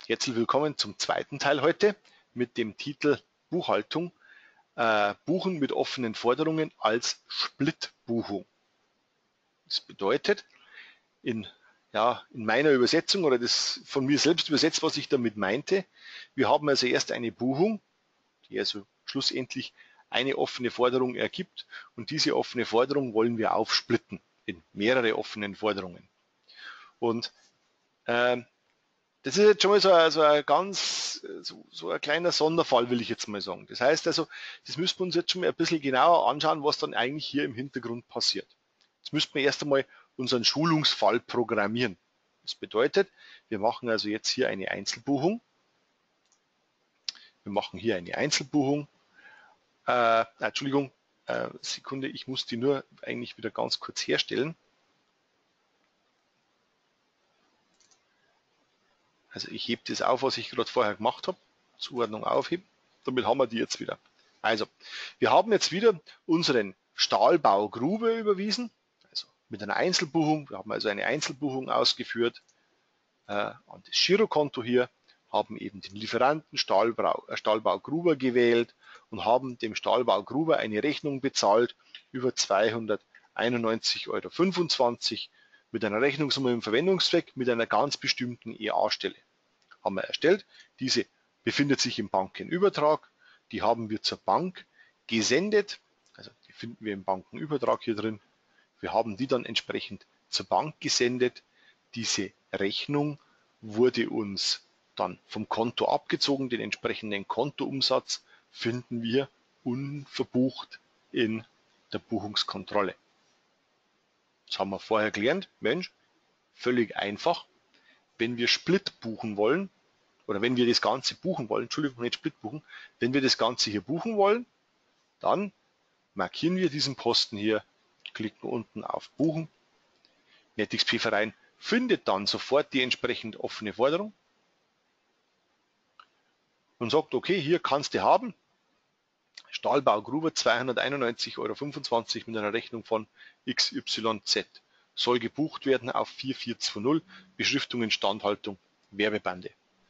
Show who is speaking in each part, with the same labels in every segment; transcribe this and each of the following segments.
Speaker 1: Herzlich willkommen zum zweiten Teil heute mit dem Titel Buchhaltung, Buchen mit offenen Forderungen als Splitbuchung. Das bedeutet, in meiner Übersetzung oder das von mir selbst übersetzt, was ich damit meinte, wir haben also erst eine Buchung, die also schlussendlich eine offene Forderung ergibt, und diese offene Forderung wollen wir aufsplitten in mehrere offenen Forderungen. Und das ist jetzt schon mal so ein kleiner Sonderfall, will ich jetzt mal sagen. Das heißt also, das müssen wir uns jetzt schon mal ein bisschen genauer anschauen, was dann eigentlich hier im Hintergrund passiert. Jetzt müssten wir erst einmal unseren Schulungsfall programmieren. Das bedeutet, wir machen also jetzt hier eine Einzelbuchung. Wir machen hier eine Einzelbuchung. Entschuldigung, Sekunde, ich muss die nur eigentlich wieder ganz kurz herstellen. Also ich hebe das auf, was ich gerade vorher gemacht habe. Zuordnung aufheben. Damit haben wir die jetzt wieder. Also, wir haben jetzt wieder unseren Stahlbau Grube überwiesen. Also mit einer Einzelbuchung. Wir haben also eine Einzelbuchung ausgeführt an das Girokonto hier, haben eben den Lieferanten Stahlbau Gruber gewählt und haben dem Stahlbau Gruber eine Rechnung bezahlt über 291,25 € mit einer Rechnungssumme im Verwendungszweck mit einer ganz bestimmten EA-Stelle. Haben wir erstellt. Diese befindet sich im Bankenübertrag. Die haben wir zur Bank gesendet. Also die finden wir im Bankenübertrag hier drin. Wir haben die dann entsprechend zur Bank gesendet. Diese Rechnung wurde uns dann vom Konto abgezogen. Den entsprechenden Kontoumsatz finden wir unverbucht in der Buchungskontrolle. Das haben wir vorher gelernt. Mensch, völlig einfach. Wenn wir Split buchen wollen, oder wenn wir das Ganze buchen wollen, Entschuldigung, nicht Split buchen, wenn wir das Ganze hier buchen wollen, dann markieren wir diesen Posten hier, klicken unten auf Buchen. NetXP Verein findet dann sofort die entsprechend offene Forderung und sagt, okay, hier kannst du haben, Stahlbau Gruber 291,25 € mit einer Rechnung von XYZ. Soll gebucht werden auf 4420, Beschriftung, Instandhaltung, Werbebande.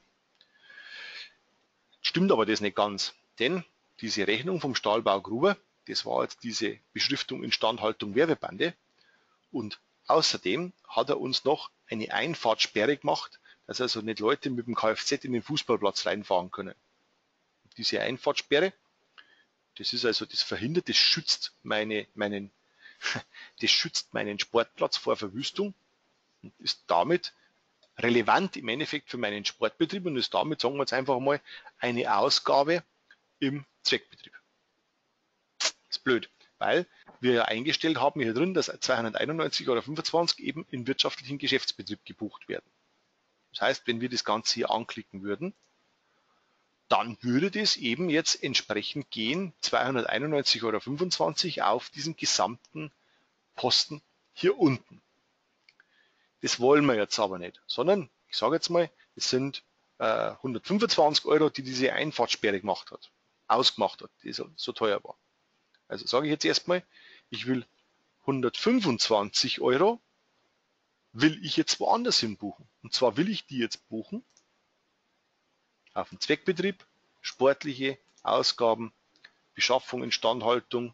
Speaker 1: Stimmt aber das nicht ganz, denn diese Rechnung vom Stahlbau Gruber, das war jetzt diese Beschriftung, Instandhaltung, Werbebande, und außerdem hat er uns noch eine Einfahrtsperre gemacht, dass also nicht Leute mit dem Kfz in den Fußballplatz reinfahren können. Diese Einfahrtsperre, das ist also, das verhindert, das schützt meinen Sportplatz vor Verwüstung und ist damit relevant im Endeffekt für meinen Sportbetrieb und ist damit, sagen wir jetzt einfach mal, eine Ausgabe im Zweckbetrieb. Das ist blöd, weil wir ja eingestellt haben hier drin, dass 291,25 € eben im wirtschaftlichen Geschäftsbetrieb gebucht werden. Das heißt, wenn wir das Ganze hier anklicken würden, dann würde das eben jetzt entsprechend gehen, 291,25 € auf diesen gesamten Posten hier unten. Das wollen wir jetzt aber nicht, sondern ich sage jetzt mal, es sind 125 €, die diese Einfahrtsperre ausgemacht hat, die so teuer war. Also sage ich jetzt erstmal, ich will 125 € will ich jetzt woanders hin buchen. Und zwar will ich die jetzt buchen auf den Zweckbetrieb, sportliche Ausgaben, Beschaffung, Instandhaltung,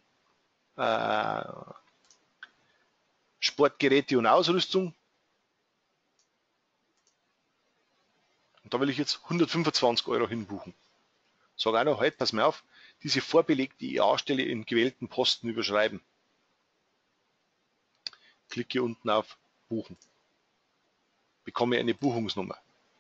Speaker 1: Sportgeräte und Ausrüstung. Und da will ich jetzt 125 € hinbuchen. Sage auch noch, halt, pass mal auf, diese vorbelegte EA-Stelle in gewählten Posten überschreiben. Klicke unten auf Buchen. Bekomme eine Buchungsnummer.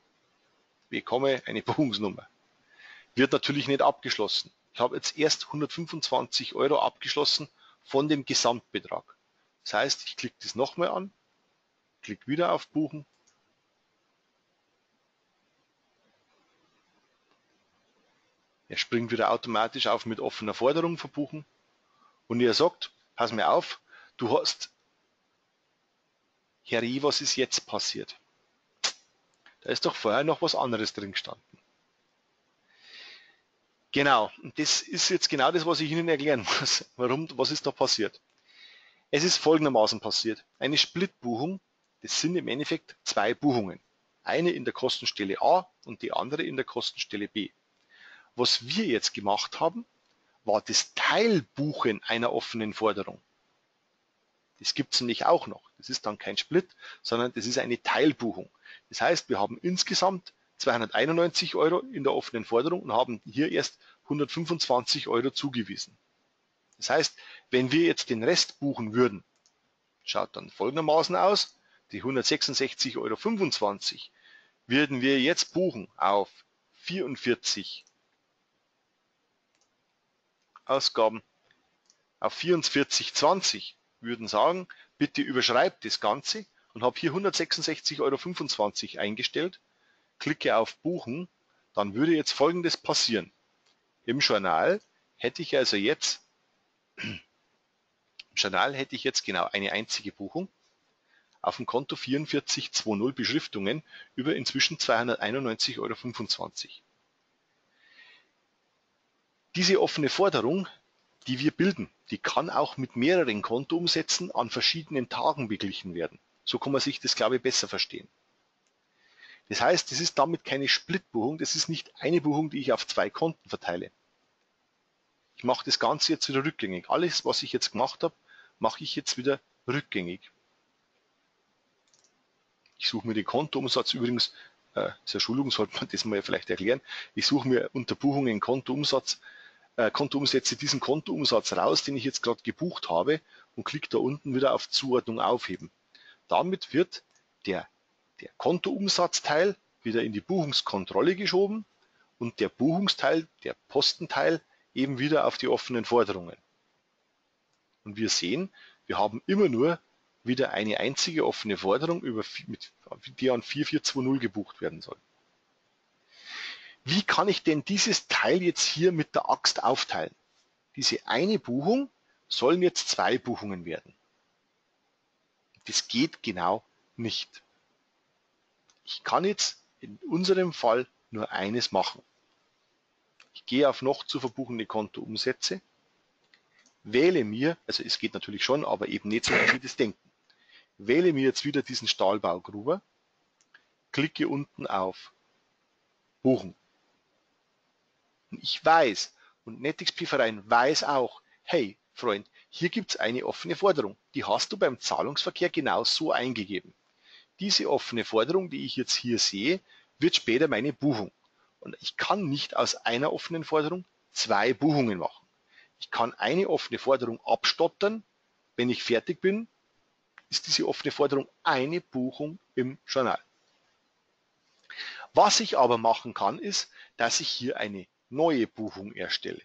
Speaker 1: Wird natürlich nicht abgeschlossen. Ich habe jetzt erst 125 € abgeschlossen von dem Gesamtbetrag. Das heißt, ich klicke das nochmal an, klicke wieder auf Buchen. Er springt wieder automatisch auf mit offener Forderung verbuchen und er sagt, pass mir auf, du hast, Herr, was ist jetzt passiert? Da ist doch vorher noch was anderes drin gestanden. Genau, und das ist jetzt genau das, was ich Ihnen erklären muss. Was ist da passiert? Es ist folgendermaßen passiert. Eine Splitbuchung, das sind im Endeffekt zwei Buchungen. Eine in der Kostenstelle A und die andere in der Kostenstelle B. Was wir jetzt gemacht haben, war das Teilbuchen einer offenen Forderung. Das gibt es nämlich auch noch. Das ist dann kein Split, sondern das ist eine Teilbuchung. Das heißt, wir haben insgesamt 291 Euro in der offenen Forderung und haben hier erst 125 Euro zugewiesen. Das heißt, wenn wir jetzt den Rest buchen würden, schaut dann folgendermaßen aus, die 166,25 Euro würden wir jetzt buchen auf 44 Ausgaben, auf 44,20 würden sagen, bitte überschreibt das Ganze und habe hier 166,25 Euro eingestellt, klicke auf Buchen, dann würde jetzt Folgendes passieren. Im Journal hätte ich jetzt genau eine einzige Buchung auf dem Konto 4420 Beschriftungen über inzwischen 291,25 Euro. Diese offene Forderung, die wir bilden, die kann auch mit mehreren Kontoumsätzen an verschiedenen Tagen beglichen werden. So kann man sich das, glaube ich, besser verstehen. Das heißt, das ist damit keine Splitbuchung, das ist nicht eine Buchung, die ich auf zwei Konten verteile. Ich mache das Ganze jetzt wieder rückgängig. Alles, was ich jetzt gemacht habe, mache ich jetzt wieder rückgängig. Ich suche mir den Kontoumsatz übrigens, zur Schulung sollte man das mal vielleicht erklären, ich suche mir unter Buchungen Kontoumsätze diesen Kontoumsatz raus, den ich jetzt gerade gebucht habe und klicke da unten wieder auf Zuordnung aufheben. Damit wird der Kontoumsatzteil wieder in die Buchungskontrolle geschoben und der Buchungsteil, der Postenteil eben wieder auf die offenen Forderungen. Und wir sehen, wir haben immer nur wieder eine einzige offene Forderung, die an 4420 gebucht werden soll. Wie kann ich denn dieses Teil jetzt hier mit der Axt aufteilen? Diese eine Buchung sollen jetzt zwei Buchungen werden. Das geht genau nicht. Ich kann jetzt in unserem Fall nur eines machen. Ich gehe auf noch zu verbuchende Kontoumsätze, wähle mir, also es geht natürlich schon, aber eben nicht so, wie Sie das denken. Wähle mir jetzt wieder diesen Stahlbau Gruber, klicke unten auf Buchen. Und ich weiß, und NetXP Verein weiß auch, hey Freund, hier gibt es eine offene Forderung. Die hast du beim Zahlungsverkehr genau so eingegeben. Diese offene Forderung, die ich jetzt hier sehe, wird später meine Buchung. Und ich kann nicht aus einer offenen Forderung zwei Buchungen machen. Ich kann eine offene Forderung abstottern. Wenn ich fertig bin, ist diese offene Forderung eine Buchung im Journal. Was ich aber machen kann, ist, dass ich hier eine neue Buchung erstelle.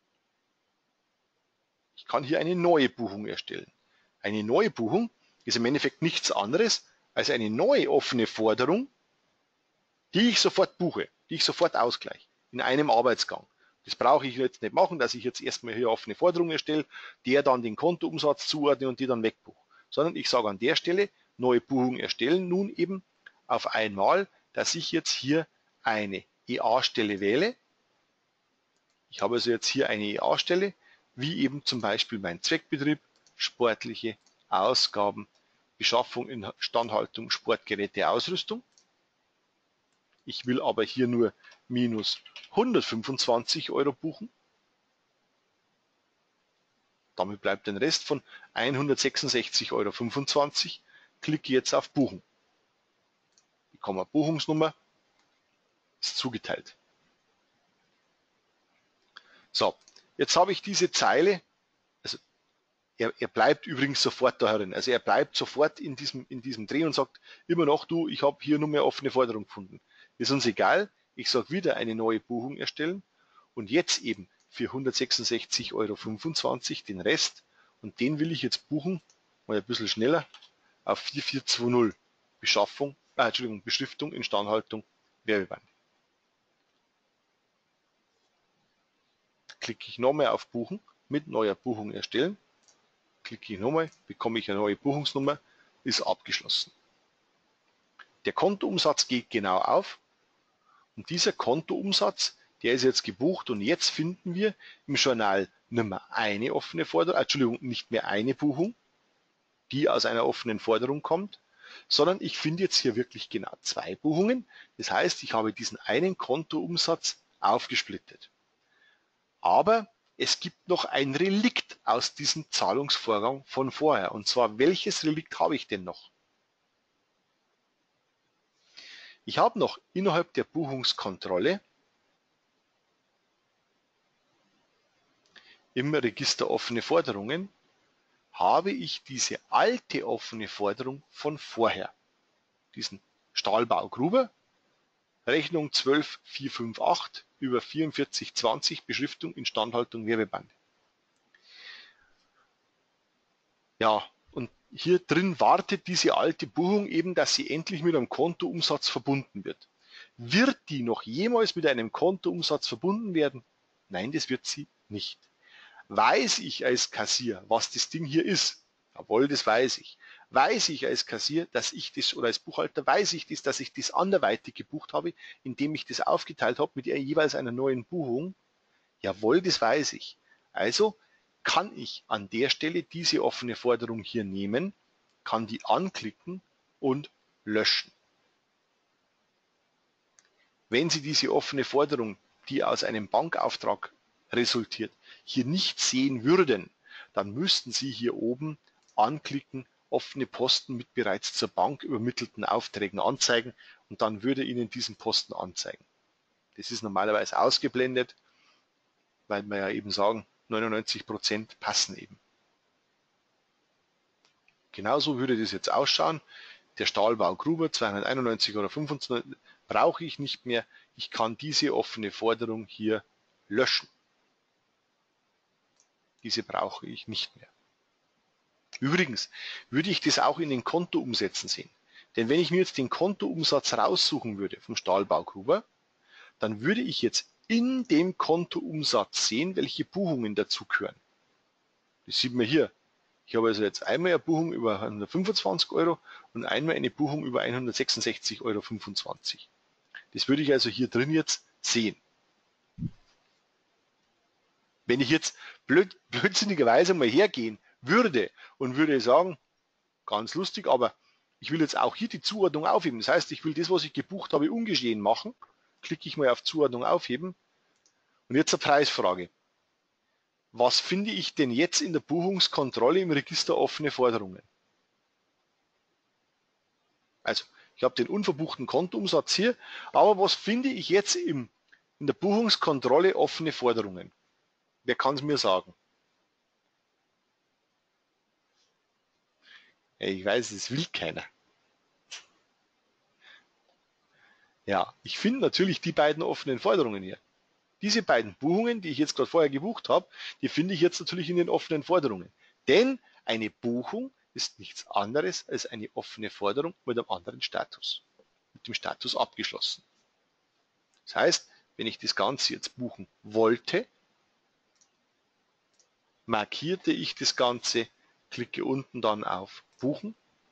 Speaker 1: Ich kann hier eine neue Buchung erstellen. Eine neue Buchung ist im Endeffekt nichts anderes als eine neue offene Forderung, die ich sofort buche, die ich sofort ausgleiche, in einem Arbeitsgang. Das brauche ich jetzt nicht machen, dass ich jetzt erstmal hier offene Forderung erstelle, der dann den Kontoumsatz zuordne und die dann wegbuche. Sondern ich sage an der Stelle, neue Buchung erstellen, nun eben auf einmal, dass ich jetzt hier eine EA-Stelle wähle. Ich habe also jetzt hier eine EA-Stelle, wie eben zum Beispiel mein Zweckbetrieb, sportliche Ausgaben, Beschaffung, Instandhaltung, Sportgeräte, Ausrüstung. Ich will aber hier nur minus 125 Euro buchen. Damit bleibt ein Rest von 166,25 Euro. Klicke jetzt auf Buchen. Bekomme eine Buchungsnummer, ist zugeteilt. So, jetzt habe ich diese Zeile, also er bleibt übrigens sofort da herin, also er bleibt sofort in diesem Dreh und sagt immer noch, du, ich habe hier nur mehr offene Forderung gefunden. Ist uns egal, ich sage wieder eine neue Buchung erstellen und jetzt eben für 166,25 Euro den Rest und den will ich jetzt buchen, mal ein bisschen schneller, auf 4420 Beschriftung, Instandhaltung, Werbeband. Klicke ich nochmal auf Buchen, mit neuer Buchung erstellen, klicke ich nochmal, bekomme ich eine neue Buchungsnummer, ist abgeschlossen. Der Kontoumsatz geht genau auf und dieser Kontoumsatz, der ist jetzt gebucht und jetzt finden wir im Journal nicht mehr eine offene Forderung, nicht mehr eine Buchung, die aus einer offenen Forderung kommt, sondern ich finde jetzt hier wirklich genau zwei Buchungen. Das heißt, ich habe diesen einen Kontoumsatz aufgesplittet. Aber es gibt noch ein Relikt aus diesem Zahlungsvorgang von vorher. Und zwar, welches Relikt habe ich denn noch? Ich habe noch innerhalb der Buchungskontrolle im Register offene Forderungen habe ich diese alte offene Forderung von vorher, diesen Stahlbau Gruber, Rechnung 12458 über 4420, Beschriftung, Instandhaltung, Werbeband. Ja, und hier drin wartet diese alte Buchung eben, dass sie endlich mit einem Kontoumsatz verbunden wird. Wird die noch jemals mit einem Kontoumsatz verbunden werden? Nein, das wird sie nicht. Weiß ich als Kassier, was das Ding hier ist? Jawohl, das weiß ich. Weiß ich als Kassier, dass ich das, oder als Buchhalter weiß ich das, dass ich das anderweitig gebucht habe, indem ich das aufgeteilt habe mit jeweils einer neuen Buchung? Jawohl, das weiß ich. Also kann ich an der Stelle diese offene Forderung hier nehmen, kann die anklicken und löschen. Wenn Sie diese offene Forderung, die aus einem Bankauftrag resultiert, hier nicht sehen würden, dann müssten Sie hier oben anklicken, offene Posten mit bereits zur Bank übermittelten Aufträgen anzeigen und dann würde Ihnen diesen Posten anzeigen. Das ist normalerweise ausgeblendet, weil wir ja eben sagen, 99% passen eben. Genauso würde das jetzt ausschauen. Der Stahlbau Gruber 291,25 € brauche ich nicht mehr. Ich kann diese offene Forderung hier löschen. Diese brauche ich nicht mehr. Übrigens würde ich das auch in den Kontoumsätzen sehen. Denn wenn ich mir jetzt den Kontoumsatz raussuchen würde vom Stahlbau Gruber, dann würde ich jetzt in dem Kontoumsatz sehen, welche Buchungen dazugehören. Das sieht man hier. Ich habe also jetzt einmal eine Buchung über 125 € und einmal eine Buchung über 166,25 €. Das würde ich also hier drin jetzt sehen. Wenn ich jetzt blödsinnigerweise mal hergehen würde und würde sagen, ganz lustig, aber ich will jetzt auch hier die Zuordnung aufheben. Das heißt, ich will das, was ich gebucht habe, ungeschehen machen. Klicke ich mal auf Zuordnung aufheben. Und jetzt eine Preisfrage. Was finde ich denn jetzt in der Buchungskontrolle im Register offene Forderungen? Also, ich habe den unverbuchten Kontoumsatz hier, aber was finde ich jetzt in der Buchungskontrolle offene Forderungen? Wer kann es mir sagen? Ich weiß, es will keiner. Ja, ich finde natürlich die beiden offenen Forderungen hier. Diese beiden Buchungen, die ich jetzt gerade vorher gebucht habe, die finde ich jetzt natürlich in den offenen Forderungen. Denn eine Buchung ist nichts anderes als eine offene Forderung mit einem anderen Status. Mit dem Status abgeschlossen. Das heißt, wenn ich das Ganze jetzt buchen wollte, markierte ich das Ganze, klicke unten dann auf Buchen.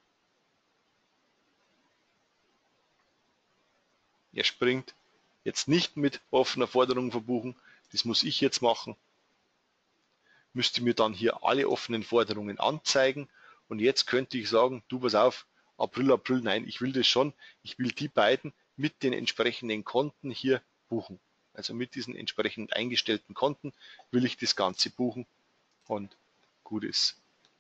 Speaker 1: Er springt jetzt nicht mit offener Forderung verbuchen, das muss ich jetzt machen. Müsste mir dann hier alle offenen Forderungen anzeigen und jetzt könnte ich sagen, du pass auf, April, nein, ich will das schon, ich will die beiden mit den entsprechenden Konten hier buchen. Also mit diesen entsprechend eingestellten Konten will ich das Ganze buchen und gut ist.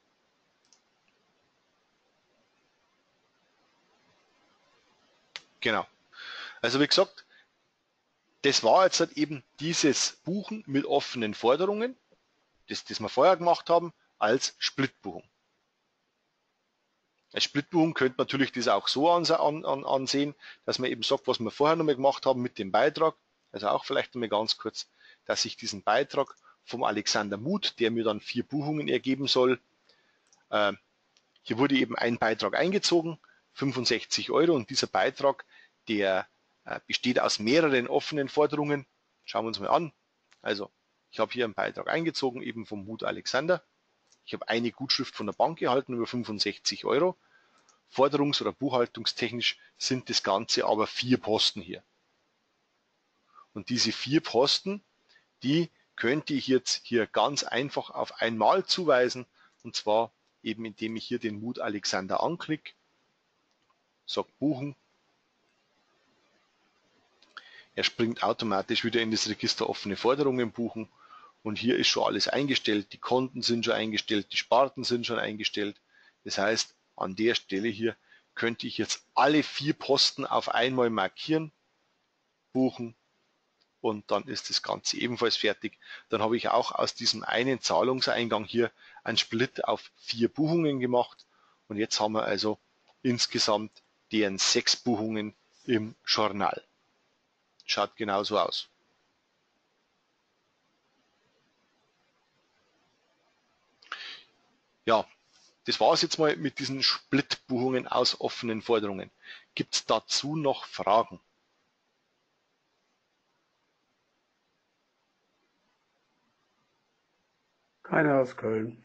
Speaker 1: Genau. Also wie gesagt, das war jetzt halt eben dieses Buchen mit offenen Forderungen, das wir vorher gemacht haben, als Splitbuchung. Als Splitbuchung könnte man natürlich das auch so ansehen, dass man eben sagt, was wir vorher nochmal gemacht haben mit dem Beitrag, also auch vielleicht nochmal ganz kurz, dass ich diesen Beitrag vom Alexander Muth, der mir dann 4 Buchungen ergeben soll, hier wurde eben ein Beitrag eingezogen, 65 € und dieser Beitrag, der besteht aus mehreren offenen Forderungen. Schauen wir uns mal an. Also ich habe hier einen Beitrag eingezogen, eben vom Muth Alexander. Ich habe eine Gutschrift von der Bank erhalten über 65 €. Forderungs- oder buchhaltungstechnisch sind das Ganze aber 4 Posten hier. Und diese 4 Posten, die könnte ich jetzt hier ganz einfach auf einmal zuweisen, und zwar eben indem ich hier den Muth Alexander anklicke sage buchen. Er springt automatisch wieder in das Register offene Forderungen buchen und hier ist schon alles eingestellt. Die Konten sind schon eingestellt, die Sparten sind schon eingestellt. Das heißt, an der Stelle hier könnte ich jetzt alle 4 Posten auf einmal markieren, buchen und dann ist das Ganze ebenfalls fertig. Dann habe ich auch aus diesem einen Zahlungseingang hier einen Split auf 4 Buchungen gemacht und jetzt haben wir also insgesamt deren 6 Buchungen im Journal. Schaut genauso aus. Ja, das war es jetzt mal mit diesen Split-Buchungen aus offenen Forderungen. Gibt es dazu noch Fragen?
Speaker 2: Keiner aus Köln.